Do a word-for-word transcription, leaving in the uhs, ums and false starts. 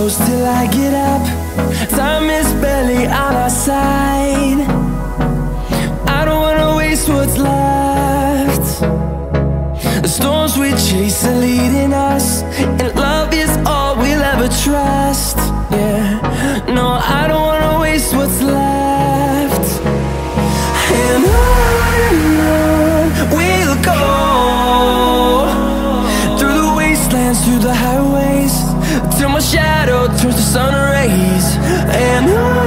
close till I get up. Time is barely on our side. I don't wanna waste what's left. The storms we chase are leading us, and love is all we'll ever trust. Yeah, no, I don't wanna waste what's left. And on and on we'll go, through the wastelands, through the highways, till my shadow turns to sun rays. And on